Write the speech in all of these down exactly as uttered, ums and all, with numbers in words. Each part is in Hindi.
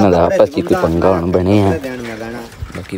इन्हां दा आपस च कोई पंगा होण बने हैं बाकी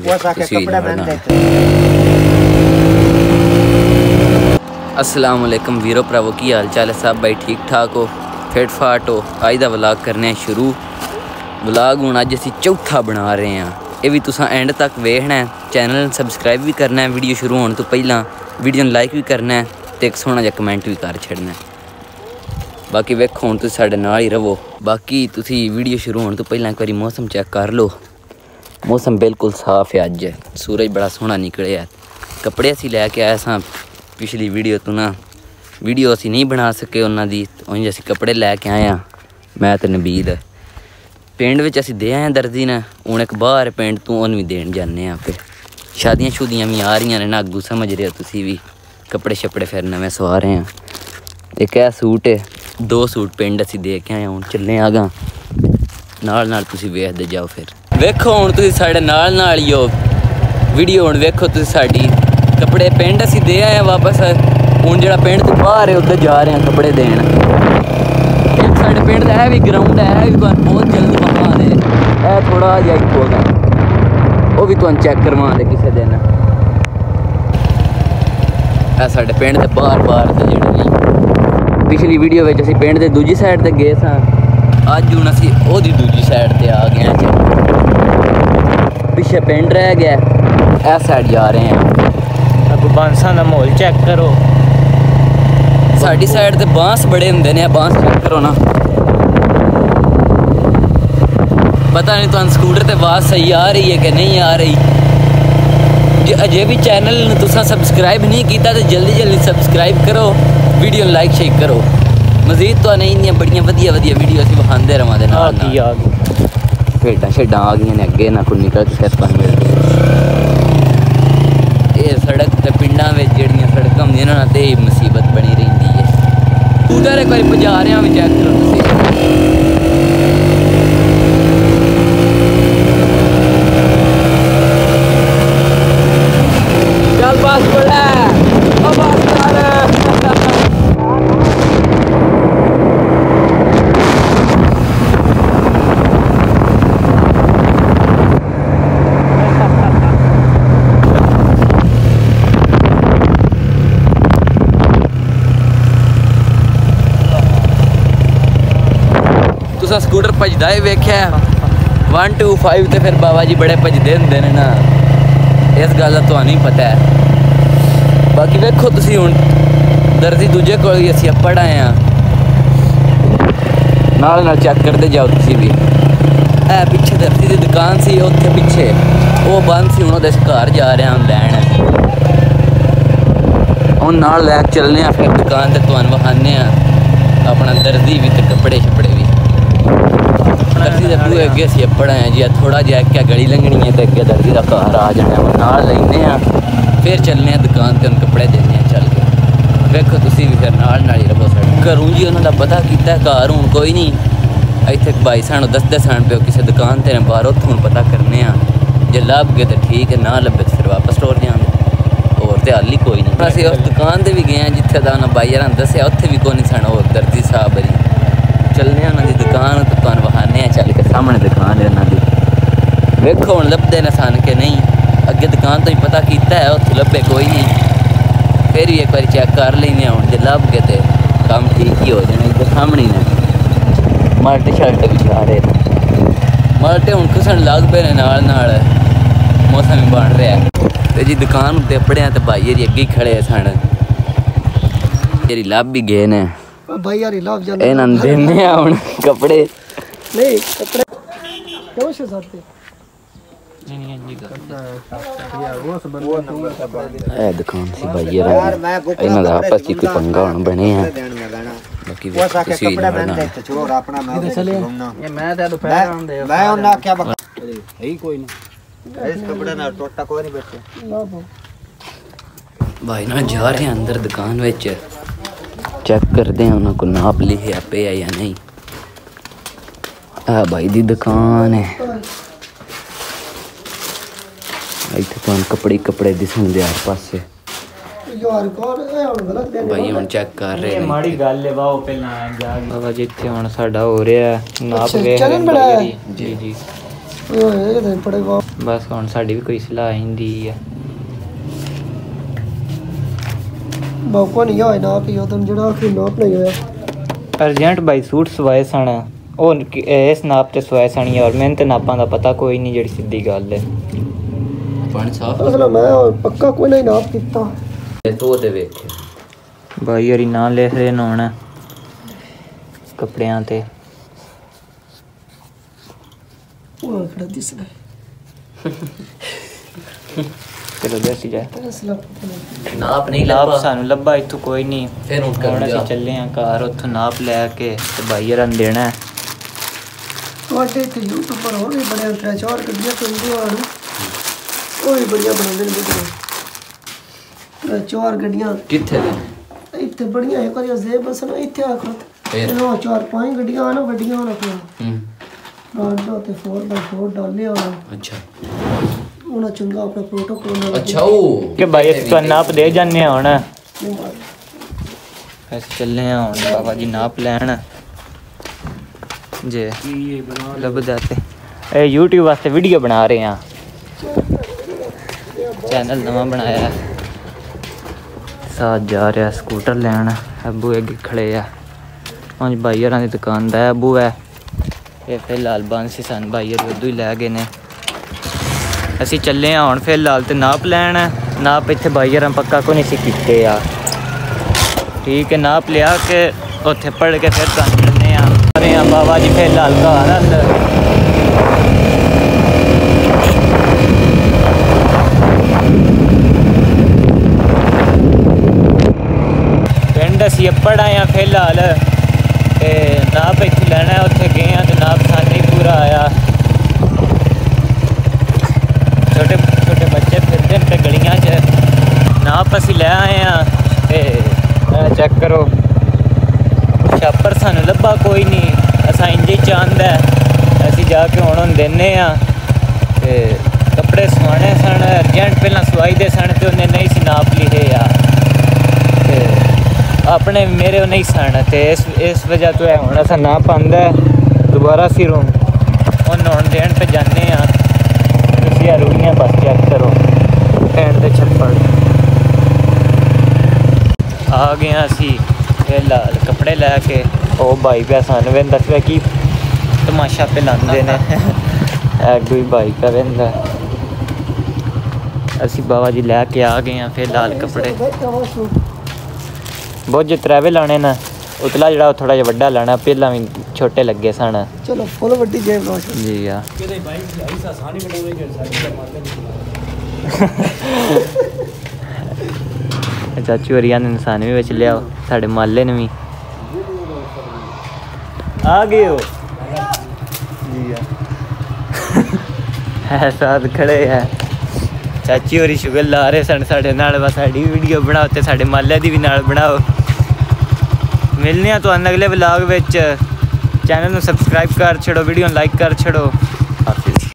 अस्सलाम वालेकुम वीरो भरावो की हाल चाल है सब भाई ठीक ठाक हो फिट फाट हो अज दा व्लॉग करने शुरू व्लॉग हुण अज असीं चौथा बना रहे हैं ये भी तुसां एंड तक वेखना है चैनल सबसक्राइब भी करना है वीडियो शुरू होने तो पहला वीडियो लाइक भी करना है तो एक सोहना जिहा कमेंट भी कर छड़ना है बाकी वेखो हुण तुसीं साडे नाल ही रहो बाकी तुसीं वीडियो शुरू होने तो पहला एक बारी मौसम चेक कर लो मौसम बिल्कुल साफ है अज सूरज बड़ा सोहना निकलिया कपड़े असीं लैके आए सां पिछली वीडियो तो ना वीडियो असीं नहीं बना सके उन्हां दी उंज असीं कपड़े लैके आए हाँ मैं तो नबीद पिंड विच असीं दे आए दर्जी ने हुण एक बाहर पिंड तो उन्हें भी देन जाने फिर शादियां शुदियां भी आ रही ने ना अग्गू समझ रहे हो तुसीं भी कपड़े शपड़े फिर नवें सवा रहे हैं एक है सूट है दो सूट पिंड असीं दे के आए हुण चले आगा नाल नाल तुसीं वेखदे जाओ फिर वेखो हुण तुसीं साडे नाल नाल ही हो वीडियो हुण वेखो तुसीं साडी कपड़े पिंड असीं दे आए वापस हुण जिहड़ा पिंड तो बाहर है उधर जा रहे हैं कपड़े देन एक साडे पिंड दा है भी ग्राउंड है भी बहुत जल्द वहां दे है थोड़ा जिहा ही होगा वो भी तुहानूं चेक करवा दे किसी दिन है साडे पिंड दे बाहर बाहर ते जेहड़े नहीं पिछली वीडियो विच असीं पिंड दे दूजी साइड ते गए सां अज हुण असीं ओहदी दूजी साइड ते आ गए हैं पिछे पिंड रह गया इस साइड जा रहे हैं अब बांसां दा माहौल चेक करो साडी साइड ते बांस बड़े हुंदे ने बांस चेक करो ना पता नहीं तुहानूं स्कूटर ते आवाज़ सही आ रही है कि नहीं आ रही जे अजे भी चैनल तुसां सबसक्राइब नहीं किया तो जल्दी जल्दी सबसक्राइब करो वीडियो लाइक शेक करो मजीद तो नहीं इन्नियां बड़ियां वधिया वधिया वीडियो असीं विखांदे रहां दे नाल भेडां शेडां आ गईयां ने अगे ना कोई निकल के फिर तुहानूं मिलदे ये सड़क ते पिंडां विच जेहड़ियां सड़कां हुंदियां ना ते मुसीबत बनी रहिंदी है स्कूटर एक बारी भजा रहे हैं भी चेक करो तुसीं तुसां स्कूटर भजदा ही वेख्या वन टू फाइव तो फिर बाबा जी बड़े भजदे हुंदे ने ना इस गल दा तुहानूं ही पता है बाकी वेखो तुसीं हुण दर्जी दूजे कोल ही असीं अपड़ आए हैं नाल नाल चेक करदे जाओ तुसीं भी है पिछे दर्जी दी दुकान सी उत्थे पिछे वो बंद सी हुण ओहदे घर जा रहे हैं लैण हुण नाल लैके चलने आं फिर दुकान ते तुहानूं विखाने आं अपना दर्जी भी ते कपड़े शपड़े भी दर्जी के बूहे अगे असीं अपड़ आए जी थोड़ा जिहा क्या गली लंघनी है तो अगे दर्जी का घर आ जाना नाल लैने फिर चलने दुकान ते कपड़े देने चल के वेखो तुसीं भी फिर नाल नाल ही रहो साडे घरों जी उन्हां दा पता कीता घर हुण कोई नहीं इत्थे भाई सानूं दसदे सन पिओ किसी दुकान ते बाहर उत्थों पता करने जे लभ गए तो ठीक है ना लभे तो फिर वापस टोर जांदे होर ते हल ही कोई नहीं असीं उस दुकान ते भी गए जिथे दा उन्हां भाई यारां दस्सिया उत्थे भी कोई नहीं सन होर दर्जी साहब बरी चलने उन्हां दी दुकान तो तुहानूं विखाने चल के सामने दुकान है उन्हां दी वेखो हुण लभदे ने सन कि नहीं अगे दुकान तो ही पता कीता है उत्थे लभे कोई नहीं फिर भी एक बार चेक कर लेने हुण जे लभ गए तो काम ठीक ही हो जाना इधर सामने ने मल्टे शल्टे भी जा रहे मल्टे हुण खसन लग पे ने नाल नाल मौसम भी बन रहा है ते जी दुकान उत्ते अपड़िया ते भाई जी अगे ही खड़े सन जेरी लभ भी गए ने भाई यार लभ जाने इन्हां देने हुण कपड़े नहीं कपड़े क्यों से जाते ए दुकान सी भाई यार इन्हां दा आपस च कोई पंगा होण बने हैं बाकी वो तुसीं छोड़ अपना मैं ये मैं ते दोपहर आंदे मैं उन्हां क्या है ही कोई नहीं इस कपड़े ना टोटा कोई नहीं बैठे भाई ना जा रहे हैं अंदर दुकान विच चेक करते हैं उन्होंने को नाप लिखा पे है या नहीं आ भाई दी दुकान है इतने तो कपड़े कपड़े दिसन दे हर पासे यार कौन है ਹੁਣ ਗਲਤ ਦੇ ਭਾਈ ਹੁਣ ਚੈੱਕ ਕਰ ਰਹੇ ਇਹ ਨੇ ਮਾੜੀ ਗੱਲ ਹੈ ਵਾਓ ਪਹਿਲਾਂ ਜਾ ਬਾਬਾ ਜੀ ਇੱਥੇ ਹੁਣ ਸਾਡਾ ਹੋ ਰਿਹਾ ਨਾਪ ਵੇਖ ਚਲਨ ਬੜਾ ਜੀ ਜੀ ਓਏ ਇਹ ਤਾਂ ਪੜੇਗਾ ਬਸ ਹੁਣ ਸਾਡੀ ਵੀ ਕੋਈ ਸਲਾਹ ਹੁੰਦੀ ਹੈ ਬਾਪੂ ਨਹੀਂ ਹੋਇਆ ਨਾ ਪੀਓ ਤੁਮ ਜਿਹੜਾ ਕਿ ਨਾਪ ਨਹੀਂ ਹੋਇਆ ਅਰਜੈਂਟ ਬਾਈ ਸੂਟ ਸਵਾਏ ਸਣ ਉਹ ਇਸ ਨਾਪ ਤੇ ਸਵਾਏ ਸਣੀ ਔਰ ਮੈਨੂੰ ਤੇ ਨਾਪਾਂ ਦਾ ਪਤਾ ਕੋਈ ਨਹੀਂ ਜਿਹੜੀ ਸਿੱਧੀ ਗੱਲ ਹੈ ਪਾਣੀ ਸਾਫ ਅਸਲ ਮੈਂ ਪੱਕਾ ਕੋਈ ਨਹੀਂ ਨਾਪ ਕੀਤਾ ਤੋ ਤੇ ਵੇਖ ਬਾਈ ਯਾਰੀ ਨਾਂ ਲਿਖ ਰਹੇ ਨੇ ਹੁਣ ਕੱਪੜਿਆਂ ਤੇ ਉਹ ਕਿਹੜਾ ਦਿਸਦਾ ਚਲੋ ਦੱਸੀ ਜਾ ਅਸਲ ਨਾਪ ਨਹੀਂ ਨਾਪ ਲੱਭਾ ਸਾਨੂੰ ਲੱਭਾ ਇੱਥੋਂ ਕੋਈ ਨਹੀਂ ਫਿਰ ਹੁਣ ਹੁਣ ਕਰ ਅਸੀਂ ਲਿਆ ਚੱਲੇ ਆਂ ਘਰ ਉੱਥੋਂ ਨਾਪ ਲੈ ਕੇ ਤੇ ਬਾਈ ਯਾਰਾਂ ਨੂੰ ਦੇਣਾ ਹੈ। ਤੁਹਾਡੇ ਤੇ YouTube ਪਰ ਹੋਰ ਵੀ ਬੜੇ ਪ੍ਰਚਾਰ ਕਰਦੇ ਪੈਂਦੇ ਹਨ ਉਹ ਵੀ ਬੜੀਆਂ ਬਣਾਉਂਦੇ ਨੇ ਵੀਡੀਓ ਚਾਰ ਗੱਡੀਆਂ ਕਿੱਥੇ ਦੇ ਇੱਥੇ ਬੜੀਆਂ ਇੱਕ ਵਾਰੀ ਜ਼ੇਬ ਬਸ ਨਾ ਇੱਥੇ ਆਖੋ ਫਿਰ ਇਹਨੂੰ ਚਾਰ ਪੰਜ ਗੱਡੀਆਂ ਆਣ ਵੱਡੀਆਂ ਹੋਣ ਆਪਣਾ ਹੂੰ ਰਾਂਡੋ ਤੇ ਚਾਰ ਬਾਈ ਚਾਰ ਡਾਲੇ ਹੋਣ ਅੱਛਾ ਉਹਨਾਂ ਚੰਗਾ ਆਪਣਾ ਪ੍ਰੋਟੋਕੋਲ ਨਾਲ ਅੱਛਾ ਉਹ ਕਿ ਬਾਈ ਅਸੀਂ ਤੁਹਾਨੂੰ ਨਾਪ ਦੇ ਜਾਂਦੇ ਹਾਂ ਹੁਣ ਅਸੀਂ ਚੱਲੇ ਆਂ ਹੁਣ ਬਾਬਾ ਜੀ ਨਾਪ ਲੈਣ ਜੇ ਲੱਭਦਾ ਤੇ ਇਹ YouTube ਵਾਸਤੇ ਵੀਡੀਓ ਬਣਾ ਰਹੇ ਹਾਂ ਚੈਨਲ ਨਵਾਂ ਬਣਾਇਆ ਸਾਥ ਜਾ ਰਿਹਾ ਸਕੂਟਰ ਲੈਣ ਅੱਬੂ ਅੱਗੇ ਖੜੇ ਆ ਪੰਜ ਬਾਈ ਯਾਰਾਂ ਦੀ ਦੁਕਾਨ ਦਾ ਅੱਬੂ ਹੈ ਇਹ ਫਿਲਹਾਲ ਬੰਦ ਸੀ ਸਾਨੂੰ ਬਾਈ ਯਾਰ ਉਦੋਂ ਹੀ ਲੈ ਗਏ ਨੇ ਅਸੀਂ ਚੱਲੇ ਹਾਂ ਹੁਣ ਫਿਲਹਾਲ ਤੇ ਨਾਪ ਲੈਣ ਨਾਪ ਇੱਥੇ ਬਾਈ ਯਾਰਾਂ ਪੱਕਾ ਕੋਈ ਨਹੀਂ ਸੀ ਕੀਤੇ ਆ ਠੀਕ ਹੈ ਨਾਪ ਲਿਆ ਕੇ ਉੱਥੇ ਪੜ੍ਹ ਕੇ ਫਿਰ ਤੁਹਾਨੂੰ ਮਿਲਨੇ ਆ ਅਰੇ ਆ ਬਾਬਾ ਜੀ ਫਿਲਹਾਲ ਘਰ ਅੰਦਰ ਪਿੰਡ ਅਸੀਂ ਪੜ੍ਹ ਆਏ ਹਾਂ ਫਿਲਹਾਲ ਤੇ ਨਾਪ ਇੱਥੇ ਲੈਣਾ ਉੱਥੇ ਗਏ ਹਾਂ ਤੇ ਨਾਪ ਸਾਨੂੰ ਨਹੀਂ ਪੂਰਾ ਆਇਆ ਛੋਟੇ ਛੋਟੇ ਬੱਚੇ ਫਿਰਦੇ ਨੇ ਗਲੀਆਂ 'ਚ ਨਾਪ ਅਸੀਂ ਲੈ ਆਏ ਹਾਂ ਤੇ ਚੈੱਕ ਕਰੋ ਛਾਪਰ ਸਾਨੂੰ ਲੱਭਾ ਕੋਈ ਨਹੀਂ ਅਸਾਂ ਇੰਜ ਹੀ ਚਾਹੁੰਦਾ ਅਸੀਂ ਜਾ ਕੇ ਹੁਣ ਹੁਣ ਦਿੰਦੇ ਹਾਂ ਤੇ ਕੱਪੜੇ ਸਵਾਣੇ ਸਨ ਅਰਜੈਂਟ ਪਹਿਲਾਂ ਸਵਾਈ ਦੇ ਸਨ ਤੇ ਉਹਨੇ ਨਹੀਂ ਸੀ ਨਾਪ ਲਿਖੇ ਆ ਤੇ ਆਪਣੇ ਮੇਰੇ ਨਹੀਂ ਸਨ ਤੇ ਇਸ ਇਸ ਵਜ੍ਹਾ ਤੋਂ ਇਹ ਹੁਣ ਅਸਾਂ ਨਾਪ ਆਉਂਦਾ ਦੁਬਾਰਾ ਫਿਰ ਹੁਣ ਹੁਣ ਦੇਣ ਤੇ ਜਾਂਦੇ ਹਾਂ ਤੁਸੀਂ ਆ ਰੂੜੀਆਂ ਬਸ ਚੈੱਕ ਕਰੋ ਐਂਡ ਦੇ ਛੱਪੜ ਆ ਗਏ ਅਸੀਂ ਫਿਲਹਾਲ ਕੱਪੜੇ ਲੈ ਕੇ ਉਹ ਬਾਈ ਪਿਆ ਸਾਨੂੰ ਵੇਂਦਾ ਪਿਆ ਕੀ ਤਮਾਸ਼ਾ ਪੇ ਲਾਉਂਦੇ ਨੇ ਐ ਕੋਈ ਬਾਈ ਕਾ ਵੇਂਦਾ ਅਸੀਂ ਬਾਬਾ ਜੀ ਲੈ ਕੇ ਆ ਗਏ ਹਾਂ ਫਿਲਹਾਲ ਕੱਪੜੇ ਬਹੁਤ ਜੇ ਟਰੈਵਲ ਲਾਣੇ ਨਾ ਉਤਲਾ ਜਿਹੜਾ ਥੋੜਾ ਜਿਹਾ ਵੱਡਾ ਲੈਣਾ ਪਹਿਲਾਂ ਵੀ ਛੋਟੇ ਲੱਗੇ ਸਨ ਚਲੋ ਫੁੱਲ ਵੱਡੀ ਜੇਬ ਲਓ ਜੀ ਆ ਕਿਤੇ ਬਾਈਕ ਚਲਾਈ ਸਾ ਸਾਨੀ ਬਣਾਵੇ ਕਿ ਸਾਡੀ ਦਾ ਮਾਰਦੇ ਨਹੀਂ ਚਾਚੂ ਹਰੀਆਂ ਨੇ ਇਨਸਾਨ ਵੀ ਵਿੱਚ ਲਿਆਓ ਸਾਡੇ ਮਾਲੇ ਨੇ ਵੀ ਆ ਗਏ ਹੋ ਜੀ ਆ ਹੈ ਸਾਥ ਖੜੇ ਹੈ ਚਾਚੀ ਹੋਰੀ ਸ਼ੁਗਰ ਲਾ ਰਹੇ ਸਨ ਸਾਡੇ ਨਾਲ ਬਸ ਸਾਡੀ ਵੀਡੀਓ ਬਣਾਓ ਤੇ ਸਾਡੇ ਮਾਲੇ ਦੀ ਵੀ ਨਾਲ ਬਣਾਓ ਮਿਲਨੇ ਆ ਤੁਹਾਨੂੰ ਅਗਲੇ ਵਲੌਗ ਵਿੱਚ ਚੈਨਲ ਨੂੰ ਸਬਸਕ੍ਰਾਈਬ ਕਰ ਛੜੋ ਵੀਡੀਓ ਨੂੰ ਲਾਈਕ ਕਰ ਛੜੋ